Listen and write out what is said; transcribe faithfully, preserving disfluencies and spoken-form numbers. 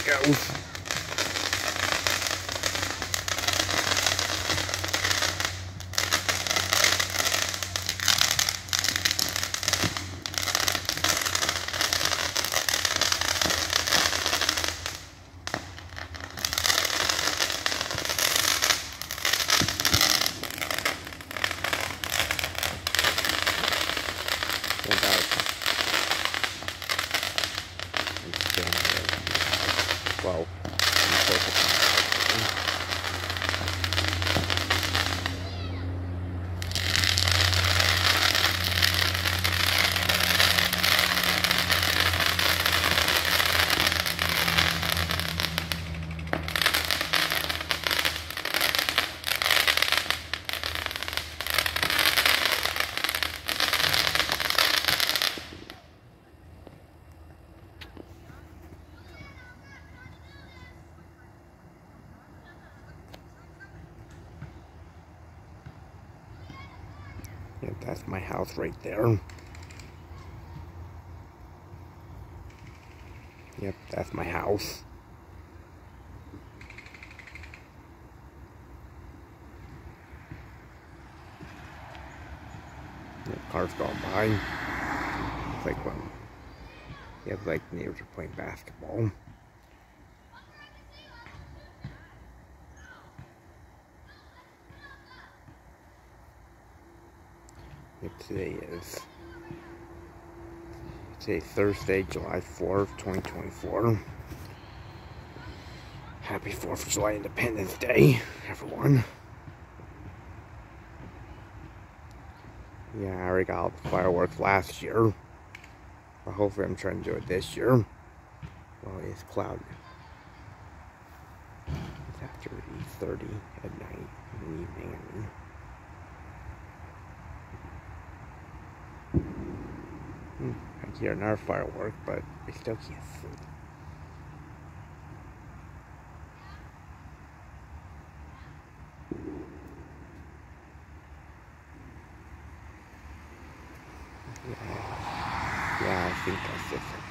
goes. Well, yeah, that's my house right there. Yep, that's my house. Yep, cars going by. It's like when, yeah, like neighbors are playing basketball. Yep, today is Today's Thursday, July fourth, twenty twenty-four. Happy fourth of July Independence Day, everyone. Yeah, I already got all the fireworks last year. But hopefully I'm trying to do it this year. Well, it's cloudy. It's after eight thirty at night in the evening, I mean. Hmm, I can hear another firework, but I still can't see. Yeah, yeah, I think that's it.